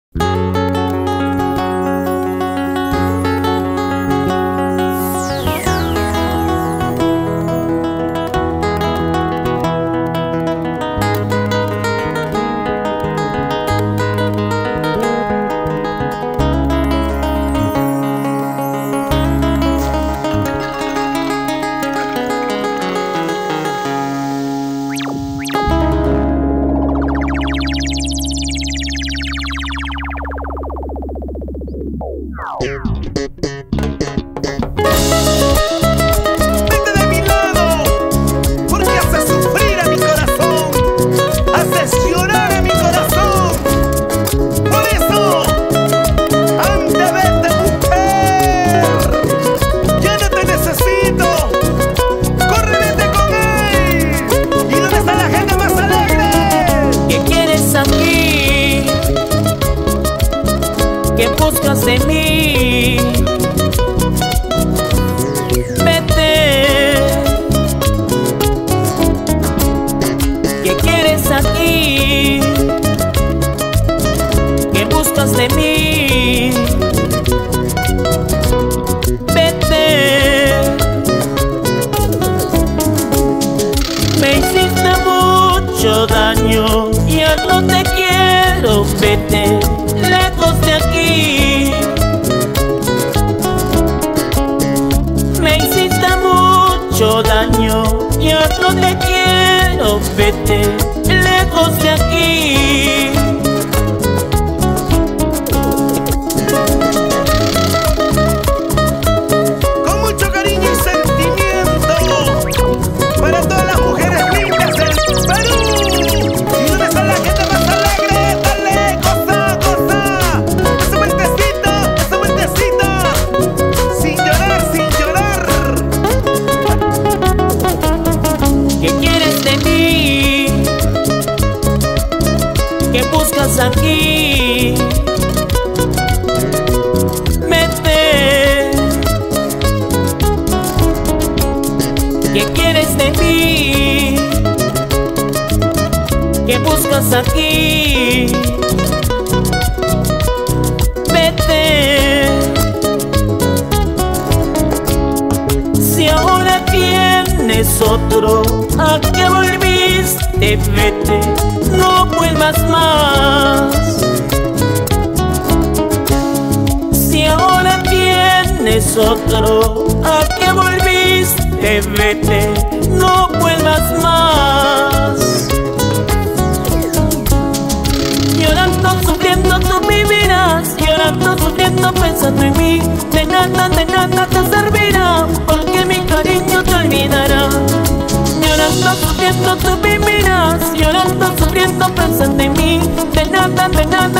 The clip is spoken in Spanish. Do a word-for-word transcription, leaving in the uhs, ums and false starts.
¿Qué buscas de mí? Vete. ¿Qué quieres aquí? ¿Qué buscas de mí? Vete. Me hiciste mucho daño, ya no te quiero, vete lejos de aquí. Me hiciste mucho daño, ya no te quiero, vete lejos de aquí. Con mucho cariño y sentimiento para todas las mujeres lindas del Perú. ¿Y dónde está la gente más alegre? Dale, goza, goza. Ese vueltecito, esa vueltecita. Sin llorar, sin llorar. ¿Qué quieres de mí? ¿Qué buscas aquí? Vete. ¿Qué quieres de mí? ¿Qué buscas aquí? Vete. Si ahora tienes otro, ¿a qué volviste? Vete, no vuelvas más. Si ahora tienes otro, ¿a qué volviste? Vete, no vuelvas más. Llorando, sufriendo tú vivirás, llorando, sufriendo, pensando en mí. De nada, de nada te servirá, porque mi cariño te olvidará. Llorando, sufriendo tú vivirás, llorando, sufriendo, pensando en mí. De nada, de nada